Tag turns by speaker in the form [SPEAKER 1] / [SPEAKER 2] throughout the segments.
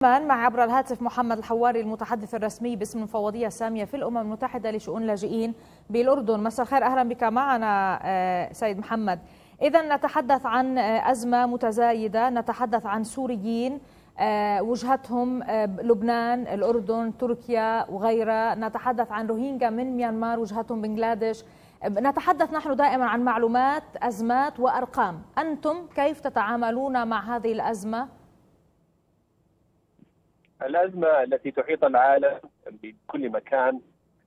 [SPEAKER 1] مع عبر الهاتف محمد الحواري المتحدث الرسمي باسم المفوضية السامية في الأمم المتحدة لشؤون اللاجئين بالأردن. مساء الخير، أهلا بك معنا سيد محمد. إذا نتحدث عن أزمة متزايدة، نتحدث عن سوريين وجهتهم لبنان، الأردن، تركيا وغيرها، نتحدث عن روهينجا من ميانمار وجهتهم بنغلاديش. نتحدث نحن دائما عن معلومات، أزمات وأرقام. أنتم كيف تتعاملون مع هذه الأزمة؟
[SPEAKER 2] الأزمة التي تحيط العالم بكل مكان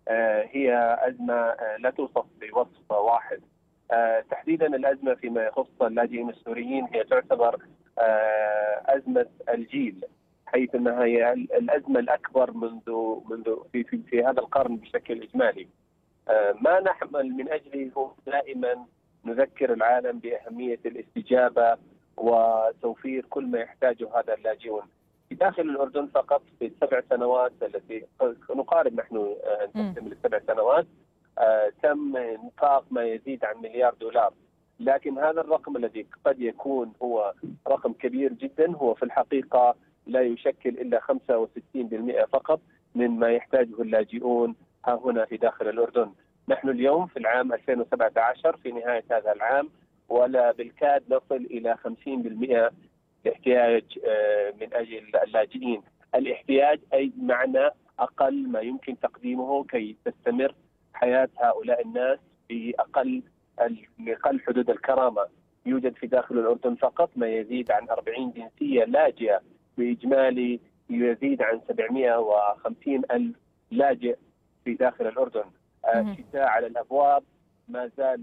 [SPEAKER 2] هي أزمة لا توصف بوصف واحد. تحديدا الأزمة فيما يخص اللاجئين السوريين هي تعتبر أزمة الجيل، حيث أنها هي الأزمة الأكبر منذ في هذا القرن بشكل إجمالي. ما نحمل من أجله هو دائما نذكر العالم بأهمية الاستجابة وتوفير كل ما يحتاجه هذا اللاجئون. في داخل الأردن فقط في السبع سنوات التي نقارب نحن أن تكتمل السبع سنوات تم إنفاق ما يزيد عن مليار دولار، لكن هذا الرقم الذي قد يكون هو رقم كبير جدا هو في الحقيقة لا يشكل إلا 65% فقط من ما يحتاجه اللاجئون ها هنا في داخل الأردن. نحن اليوم في العام 2017 في نهاية هذا العام ولا بالكاد نصل إلى 50% الاحتياج من أجل اللاجئين. الاحتياج أي بمعنى أقل ما يمكن تقديمه كي تستمر حياة هؤلاء الناس بأقل حدود الكرامة. يوجد في داخل الأردن فقط ما يزيد عن 40 جنسية لاجئة، بإجمالي يزيد عن 750 ألف لاجئ في داخل الأردن. الشتاء على الأبواب، ما زال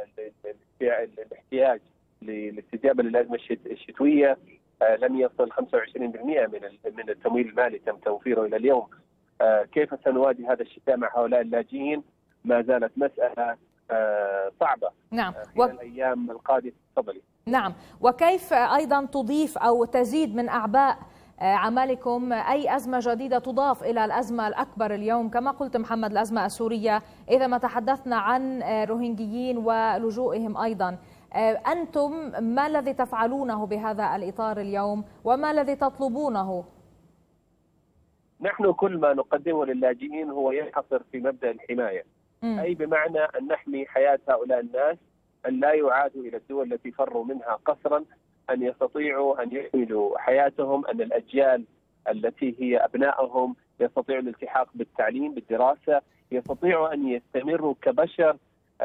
[SPEAKER 2] الاحتياج للاستجابة للأزمة الشتوية لم يصل 25% من التمويل المالي تم توفيره إلى اليوم. كيف سنواجه هذا الشتاء مع هؤلاء اللاجئين؟ ما زالت مسألة صعبة.
[SPEAKER 1] نعم.
[SPEAKER 2] خلال الأيام القادمة. تفضلي.
[SPEAKER 1] نعم، وكيف أيضا تضيف أو تزيد من أعباء عملكم أي أزمة جديدة تضاف إلى الأزمة الأكبر اليوم؟ كما قلت محمد، الأزمة السورية، إذا ما تحدثنا عن روهينجيين ولجوئهم أيضا، أنتم ما الذي تفعلونه بهذا الإطار اليوم وما الذي تطلبونه؟
[SPEAKER 2] نحن كل ما نقدمه للاجئين هو ينحصر في مبدأ الحماية، أي بمعنى أن نحمي حياة هؤلاء الناس، أن لا يعادوا إلى الدول التي فروا منها قسرا، أن يستطيعوا أن يحملوا حياتهم، أن الأجيال التي هي أبنائهم يستطيعوا الالتحاق بالتعليم بالدراسة، يستطيعوا أن يستمروا كبشر،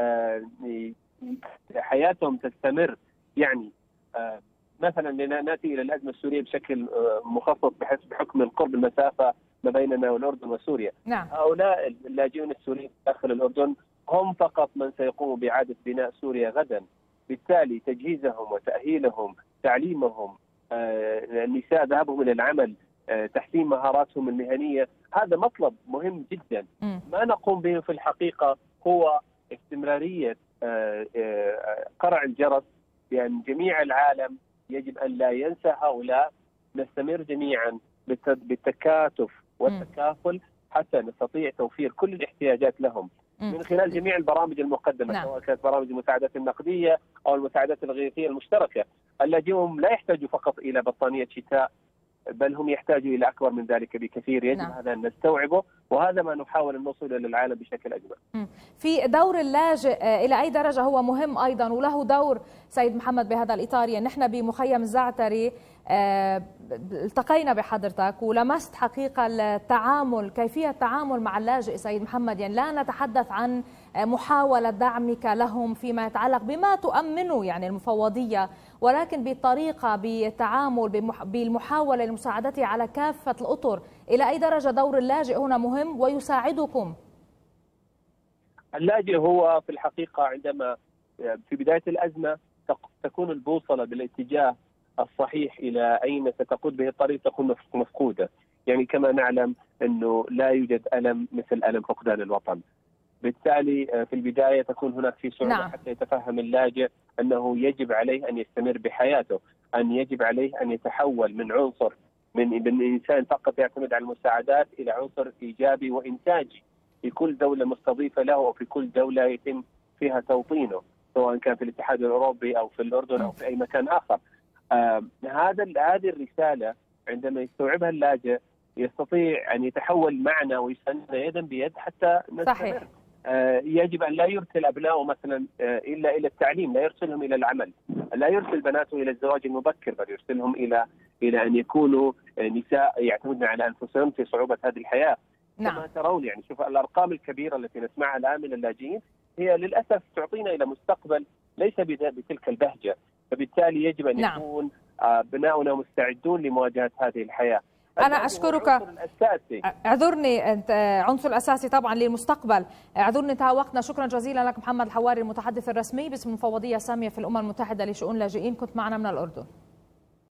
[SPEAKER 2] حياتهم تستمر. يعني مثلا ناتي الى الازمه السوريه بشكل مخصص بحكم القرب المسافه ما بيننا والاردن وسوريا.
[SPEAKER 1] نعم.
[SPEAKER 2] هؤلاء اللاجئون السوريين داخل الاردن هم فقط من سيقوموا باعاده بناء سوريا غدا، بالتالي تجهيزهم وتاهيلهم، تعليمهم، النساء ذهابهم الى العمل، تحسين مهاراتهم المهنيه، هذا مطلب مهم جدا. ما نقوم به في الحقيقه هو استمراريه قرع الجرس بأن جميع العالم يجب أن لا ينسى هؤلاء، نستمر جميعا بالتكاتف والتكافل حتى نستطيع توفير كل الاحتياجات لهم من خلال جميع البرامج المقدمة. نعم. سواء كانت برامج المساعدات النقدية أو المساعدات الغيثية المشتركة. اللاجئون لا يحتاجوا فقط إلى بطانية شتاء، بل هم يحتاجوا إلى أكبر من ذلك بكثير. يجب هذا أن نستوعبه، وهذا ما نحاول أن نوصل للعالم بشكل أجمل.
[SPEAKER 1] في دور اللاجئ إلى أي درجة هو مهم أيضا وله دور سيد محمد بهذا الإطار؟ يعني نحن بمخيم الزعتري التقينا بحضرتك ولمست حقيقة التعامل، كيفية التعامل مع اللاجئ سيد محمد. يعني لا نتحدث عن محاولة دعمك لهم فيما يتعلق بما تؤمنه يعني المفوضية، ولكن بطريقة بالتعامل بالمحاولة لمساعدته على كافة الأطر. إلى أي درجة دور اللاجئ هنا مهم ويساعدكم؟
[SPEAKER 2] اللاجئ هو في الحقيقة عندما في بداية الأزمة تكون البوصلة بالاتجاه الصحيح إلى أين ستقود به الطريق تكون مفقودة. يعني كما نعلم أنه لا يوجد ألم مثل ألم فقدان الوطن، بالتالي في البداية تكون هناك في صعوبة. نعم. حتى يتفهم اللاجئ أنه يجب عليه أن يستمر بحياته، أن يجب عليه أن يتحول من عنصر من إنسان فقط يعتمد على المساعدات إلى عنصر إيجابي وإنتاجي في كل دولة مستضيفة له أو في كل دولة يتم فيها توطينه، سواء كان في الاتحاد الأوروبي أو في الأردن أو في أي مكان آخر. هذه الرسالة عندما يستوعبها اللاجئ يستطيع أن يتحول معنا ويساندنا يدا بيد حتى نستمر.
[SPEAKER 1] صحيح.
[SPEAKER 2] يجب أن لا يرسل أبنائه مثلا إلا إلى التعليم، لا يرسلهم إلى العمل، لا يرسل بناته إلى الزواج المبكر، بل يرسلهم إلى أن يكونوا نساء يعتمدن على أنفسهم في صعوبة هذه الحياة.
[SPEAKER 1] نعم.
[SPEAKER 2] كما ترون يعني شوف الأرقام الكبيرة التي نسمعها الآن من اللاجئين هي للأسف تعطينا إلى مستقبل ليس بتلك البهجة، فبالتالي يجب أن يكون أبناؤنا مستعدون لمواجهة هذه الحياة.
[SPEAKER 1] أنا أشكرك. اعذرني، أنت عنصر الأساسي طبعا للمستقبل. اعذرني انتهى وقتنا. شكرا جزيلا لك محمد الحواري المتحدث الرسمي باسم المفوضية السامية في الأمم المتحدة لشؤون اللاجئين، كنت معنا من الأردن.